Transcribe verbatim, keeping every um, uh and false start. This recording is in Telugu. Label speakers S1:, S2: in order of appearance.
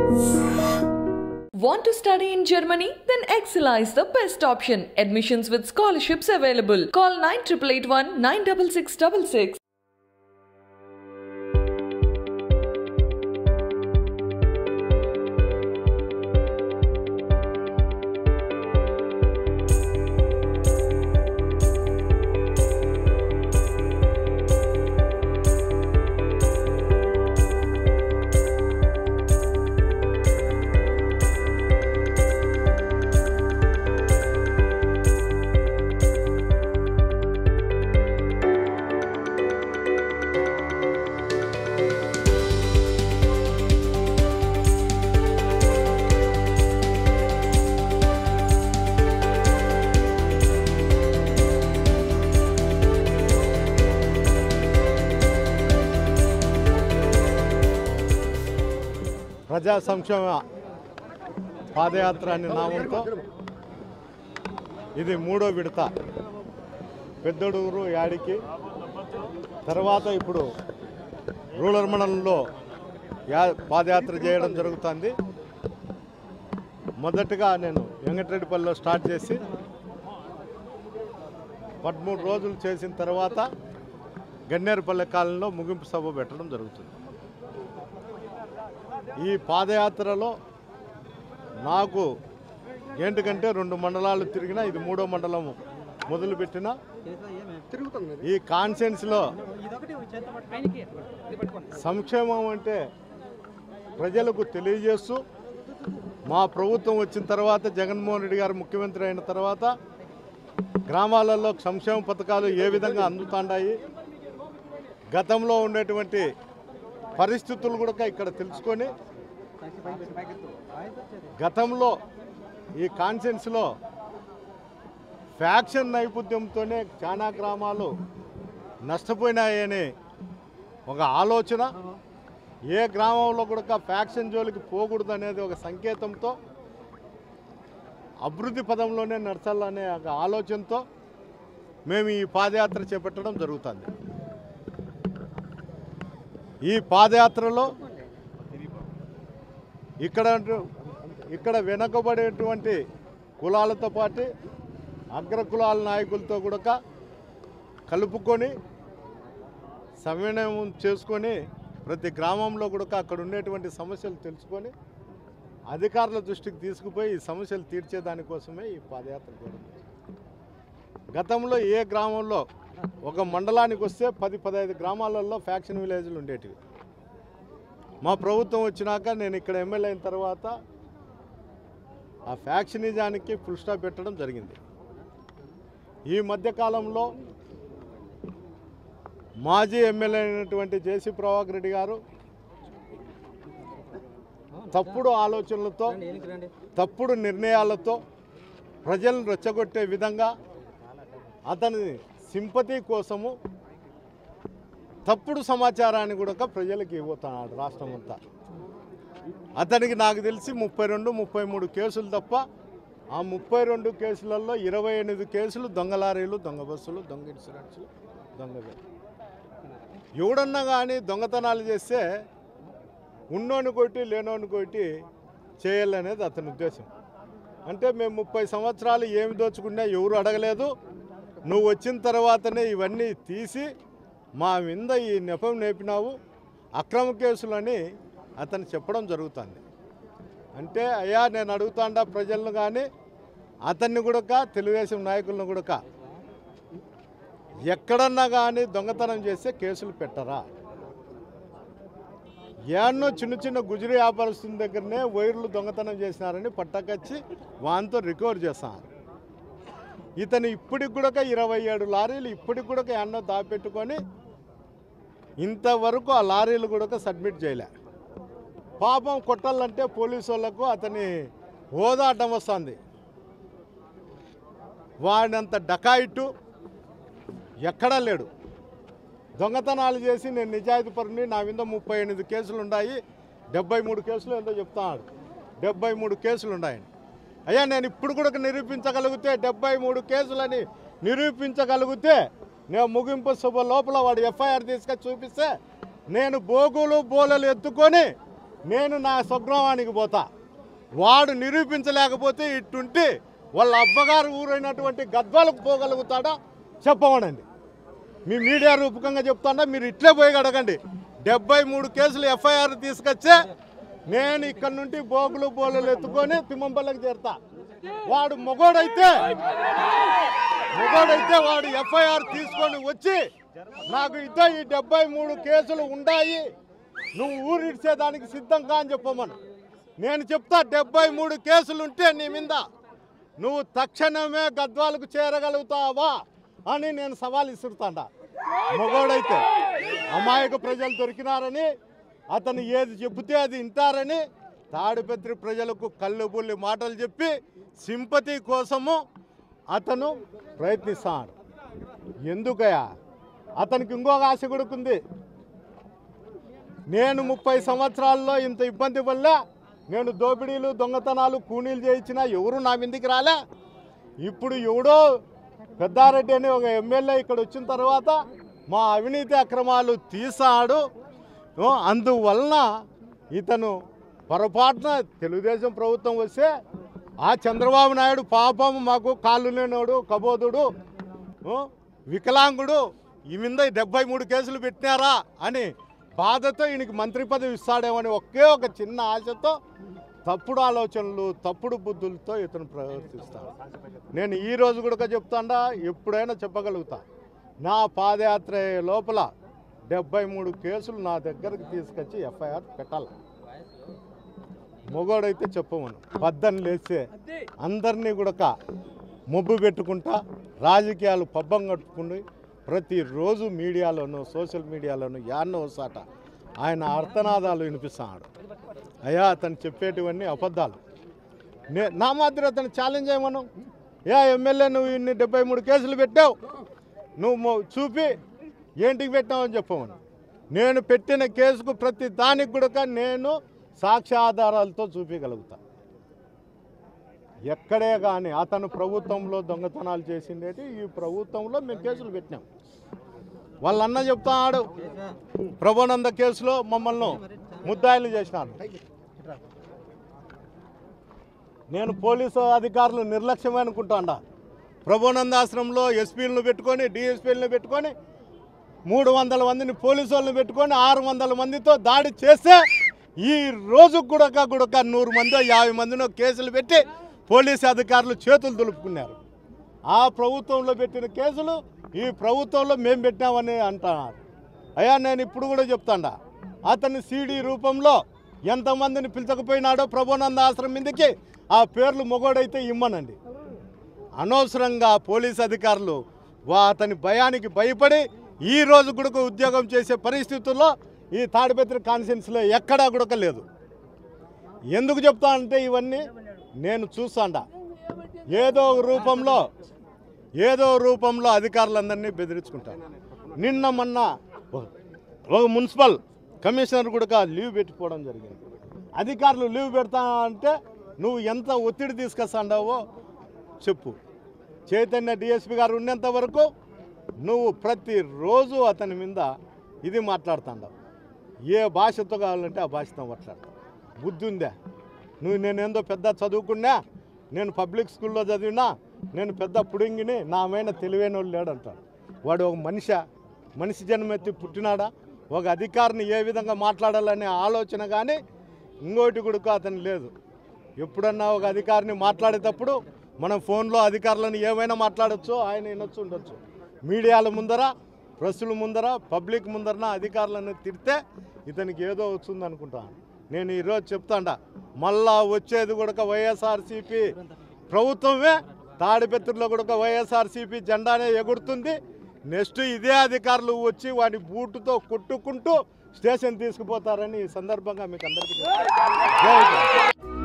S1: Want to study in Germany? Then Excella is the best option. Admissions with scholarships available. Call nine eight eight eight one nine six six six six.
S2: ప్రజా సంక్షేమ పాదయాత్ర అనే నామంతో ఇది మూడో విడత పెద్దడూరు యాడికి తర్వాత ఇప్పుడు రూరల్ మండలంలో యా పాదయాత్ర చేయడం జరుగుతుంది. మొదటగా నేను వెంకటరెడ్డిపల్లిలో స్టార్ట్ చేసి పదమూడు రోజులు చేసిన తర్వాత గన్నేరుపల్లి కాలనీలో ముగింపు సభ పెట్టడం జరుగుతుంది. ఈ పాదయాత్రలో నాకు ఏంటికంటే రెండు మండలాలు తిరిగినా ఇది మూడో మండలం మొదలుపెట్టిన ఈ కాన్సెన్స్లో సంక్షేమం అంటే ప్రజలకు తెలియజేస్తూ మా ప్రభుత్వం వచ్చిన తర్వాత జగన్మోహన్ రెడ్డి గారు ముఖ్యమంత్రి అయిన తర్వాత గ్రామాలలో సంక్షేమ పథకాలు ఏ విధంగా అందుతాయి, గతంలో ఉండేటువంటి పరిస్థితులు కూడా ఇక్కడ తెలుసుకొని గతంలో ఈ కాన్సెన్స్లో ఫ్యాక్షన్ నైపుణ్యంతోనే చాలా గ్రామాలు నష్టపోయినాయని ఒక ఆలోచన, ఏ గ్రామంలో కూడా ఫ్యాక్షన్ జోలికి పోకూడదు అనేది ఒక సంకేతంతో అభివృద్ధి పదంలోనే నడచాలనే ఒక ఆలోచనతో మేము ఈ పాదయాత్ర చేపట్టడం జరుగుతుంది. ఈ పాదయాత్రలో ఇక్కడ ఇక్కడ వెనకబడేటువంటి కులాలతో పాటు అగ్ర కులాల నాయకులతో కూడా కలుపుకొని సమన్వయం చేసుకొని ప్రతి గ్రామంలో కూడా అక్కడ ఉండేటువంటి సమస్యలు తెలుసుకొని అధికారుల దృష్టికి తీసుకుపోయి ఈ సమస్యలు తీర్చేదానికోసమే ఈ పాదయాత్ర చేయడం. గతంలో ఏ గ్రామంలో ఒక మండలానికి వస్తే పది పదహైదు గ్రామాలలో ఫ్యాక్షన్ విలేజ్లు ఉండేటివి. మా ప్రభుత్వం వచ్చినాక నేను ఇక్కడ ఎమ్మెల్యే అయిన తర్వాత ఆ ఫ్యాక్షనిజానికి ఫుల్ స్టాప్ పెట్టడం జరిగింది. ఈ మధ్యకాలంలో మాజీ ఎమ్మెల్యే అయినటువంటి జేసీ ప్రభాకర్ రెడ్డి గారు తప్పుడు ఆలోచనలతో తప్పుడు నిర్ణయాలతో ప్రజలను రెచ్చగొట్టే విధంగా అతని సింపతి కోసము తప్పుడు సమాచారాన్ని కూడా ప్రజలకు ఇవ్వతున్నాడు రాష్ట్రం అంతా. అతనికి నాకు తెలిసి ముప్పై రెండు ముప్పై మూడు కేసులు తప్ప ఆ ముప్పై రెండు కేసులలో ఇరవై ఎనిమిది కేసులు దొంగ లారీలు, దొంగ బస్సులు, దొంగ ఇన్సూరెన్స్లు, దొంగ ఎవడన్నా కానీ దొంగతనాలు చేస్తే ఉన్నోని కొట్టి లేనోని కొట్టి చేయాలనేది అతని ఉద్దేశం. అంటే మేము ముప్పై సంవత్సరాలు ఏమి దోచుకున్నా ఎవరు అడగలేదు, నువ్వు వచ్చిన తర్వాతనే ఇవన్నీ తీసి మా మీద ఈ నెపం నేపినావు, అక్రమ కేసులని అతను చెప్పడం జరుగుతుంది. అంటే అయ్యా నేను అడుగుతాండా ప్రజలను కానీ అతన్ని కూడా తెలుగుదేశం నాయకులను కూడా ఎక్కడన్నా కానీ దొంగతనం చేస్తే కేసులు పెట్టరా? ఏన్నో చిన్న చిన్న గుజరీ వ్యాపారస్తుల దగ్గరనే వైర్లు దొంగతనం చేసినారని పట్టకచ్చి వాంతో రికవర్ చేస్తున్నారు. ఇతను ఇప్పటికి కూడా ఇరవై ఏడు లారీలు ఇప్పటికి కూడా ఎన్నో దాపెట్టుకొని ఇంతవరకు ఆ లారీలు కూడా సబ్మిట్ చేయలే. పాపం కొట్టాలంటే పోలీసు వాళ్ళకు అతని హోదా అడ్డం వస్తుంది. వాడినంత డకాయిట్టు ఎక్కడా లేడు. దొంగతనాలు చేసి నేను నిజాయితీ పరుని, నా మీద ముప్పై ఎనిమిది కేసులు ఉన్నాయి, డెబ్బై మూడు కేసులు ఎంతో చెప్తున్నాడు, డెబ్బై మూడు కేసులు ఉన్నాయని. అయ్యా నేను ఇప్పుడు కూడా నిరూపించగలిగితే డెబ్బై మూడు కేసులని నిరూపించగలిగితే నేను ముగింపు సభ లోపల వాడు ఎఫ్ఐఆర్ తీసుకొని చూపిస్తే నేను బోగులు బోలలు ఎత్తుకొని నేను నా స్వగ్రామానికి పోతా. వాడు నిరూపించలేకపోతే ఇట్టుంటే వాళ్ళ అబ్బగారు ఊరైనటువంటి గద్వాలకు పోగలుగుతాడా చెప్పమనండి. మీ మీడియా రూపకంగా చెప్తాడా, మీరు ఇట్లే పోయి అడగండి. డెబ్బై మూడు కేసులు ఎఫ్ఐఆర్ తీసుకొచ్చే నేను ఇక్కడ నుండి బోగులు బోలు ఎత్తుకొని తిమ్మంపల్లికి చేరుతా. వాడు మొగోడైతే మొగోడైతే వాడు ఎఫ్ఐఆర్ తీసుకొని వచ్చి నాకు ఇద్ద ఈ డెబ్బై మూడు కేసులు ఉన్నాయి, నువ్వు ఊరిడ్చేదానికి సిద్ధంగా అని చెప్పమను. నేను చెప్తా, డెబ్బై మూడు కేసులు ఉంటే నీ మీద నువ్వు తక్షణమే గద్వాలకు చేరగలుగుతావా అని నేను సవాల్ ఇస్తున్నా. మొగోడైతే అమాయక ప్రజలు దొరికినారని, అతను ఏది చెబితే అది వింటారని తాడిపత్రి ప్రజలకు కళ్ళుబుల్లి మాటలు చెప్పి సింపతి కోసము అతను ప్రయత్నిస్తాడు. ఎందుకయా? అతనికి ఇంకొక ఆశ కొడుకుంది. నేను ముప్పై సంవత్సరాల్లో ఇంత ఇబ్బంది వల్ల నేను దోపిడీలు దొంగతనాలు కూనీలు చేయించినా ఎవరు నా మీదకి రాలే. ఇప్పుడు ఎవడో పెద్దారెడ్డి అని ఒక ఎమ్మెల్యే ఇక్కడ వచ్చిన తర్వాత మా అవినీతి అక్రమాలు తీసాడు. అందువలన ఇతను పొరపాటున తెలుగుదేశం ప్రభుత్వం వస్తే ఆ చంద్రబాబు నాయుడు పాపం మాకు కాళ్ళు లేనోడు, కబోదుడు, వికలాంగుడు, ఈ మీద డెబ్బై మూడు కేసులు పెట్టినారా అని బాధతో ఈయనకి మంత్రి పదవి ఇస్తాడేమని ఒకే ఒక చిన్న ఆశతో తప్పుడు ఆలోచనలు తప్పుడు బుద్ధులతో ఇతను ప్రవర్తిస్తాడు. నేను ఈ రోజు కూడా చెప్తాడా, ఎప్పుడైనా చెప్పగలుగుతా, నా పాదయాత్ర లోపల డెబ్బై మూడు కేసులు నా దగ్గరకు తీసుకొచ్చి ఎఫ్ఐఆర్ పెట్టాలి. మొగోడైతే చెప్పమను. పద్దన్ని లేస్తే అందరినీ కూడా మొబ్బు పెట్టుకుంటా రాజకీయాలు పబ్బం కట్టుకుని ప్రతిరోజు మీడియాలోనూ సోషల్ మీడియాలోనూ యాన్నో సాట ఆయన అర్థనాదాలు వినిపిస్తున్నాడు. అయ్యా, అతను చెప్పేటివన్నీ అబద్ధాలు. నే నా మాదిరి అతను ఛాలెంజ్ చేయమను. ఏ ఎమ్మెల్యే నువ్వు ఇన్ని డెబ్బై మూడు కేసులు పెట్టావు, నువ్వు చూపి ఏంటికి పెట్టావని చెప్పమను. నేను పెట్టిన కేసుకు ప్రతి దానికి కూడా నేను సాక్ష్యాధారాలతో చూపించగలుగుతా. ఎక్కడే కానీ అతను ప్రభుత్వంలో దొంగతనాలు చేసిండేది, ఈ ప్రభుత్వంలో మేము కేసులు పెట్టినాం. వాళ్ళన్న చెప్తాడు, ప్రభానంద కేసులో మమ్మల్ని ముద్దాయిలు చేసినాను. నేను పోలీసు అధికారులు నిర్లక్ష్యమే అనుకుంటాండా. ప్రభానంద ఆశ్రమంలో ఎస్పీలను పెట్టుకొని డిఎస్పీలను పెట్టుకొని మూడు వందల మందిని పోలీసు వాళ్ళని పెట్టుకొని ఆరు వందల మందితో దాడి చేస్తే ఈ రోజు గుడక గుడక నూరు మందో యాభై మందినో కేసులు పెట్టి పోలీసు అధికారులు చేతులు దులుపుకున్నారు. ఆ ప్రభుత్వంలో పెట్టిన కేసులు ఈ ప్రభుత్వంలో మేము పెట్టామని అంటున్నారు. అయ్యా, నేను ఇప్పుడు కూడా చెప్తాడా, అతని సీడీ రూపంలో ఎంతమందిని పిలిచకపోయినాడో ప్రభానంద ఆశ్రమం మీదకి ఆ పేర్లు మొగోడైతే ఇమ్మనండి. అనవసరంగా పోలీసు అధికారులు వా అతని భయానికి భయపడి ఈ రోజు కూడా ఉద్యోగం చేసే పరిస్థితుల్లో ఈ తాడిపత్రి కాన్స్టిట్యున్సీలో ఎక్కడా కూడా లేదు. ఎందుకు చెప్తా అంటే ఇవన్నీ నేను చూస్తాండా, ఏదో రూపంలో ఏదో రూపంలో అధికారులందరినీ బెదిరించుకుంటాను. నిన్న మొన్న ఒక మున్సిపల్ కమిషనర్ కూడా లీవ్ పెట్టిపోవడం జరిగింది. అధికారులు లీవ్ పెడతా అంటే నువ్వు ఎంత ఒత్తిడి తీసుకొస్తాండావో చెప్పు. చైతన్య డిఎస్పీ గారు ఉన్నంత వరకు నువ్వు ప్రతిరోజు అతని మీద ఇది మాట్లాడుతాండావు. ఏ భాషతో కావాలంటే ఆ భాషతో మాట్లాడతావు. బుద్ధి ఉందా? నువ్వు నేనేందో పెద్ద చదువుకున్నా, నేను పబ్లిక్ స్కూల్లో చదివినా, నేను పెద్ద పుడింగిని, నా మైన తెలివైన వాళ్ళు లేడంటాడు. వాడు ఒక మనిషి మనిషి జన్మెత్తి పుట్టినాడా? ఒక అధికారిని ఏ విధంగా మాట్లాడాలనే ఆలోచన కానీ ఇంకోటి కూడా అతను లేదు. ఎప్పుడన్నా ఒక అధికారిని మాట్లాడేటప్పుడు మనం ఫోన్లో అధికారులను ఏమైనా మాట్లాడచ్చు, ఆయన వినొచ్చు ఉండొచ్చు. మీడియాల ముందర, ప్రెస్సుల ముందర, పబ్లిక్ ముందరన అధికారులను తిడితే ఇతనికి ఏదో వస్తుంది అనుకుంటాను. నేను ఈరోజు చెప్తాండా, మళ్ళా వచ్చేది కూడా వైఎస్ఆర్సీపీ ప్రభుత్వమే. తాడిపత్రిలో కూడా వైఎస్ఆర్సీపీ జెండానే ఎగురుతుంది. నెక్స్ట్ ఇదే అధికారులు వచ్చి వాడి బూటుతో కొట్టుకుంటూ స్టేషన్ తీసుకుపోతారని ఈ సందర్భంగా మీకు అందరికీ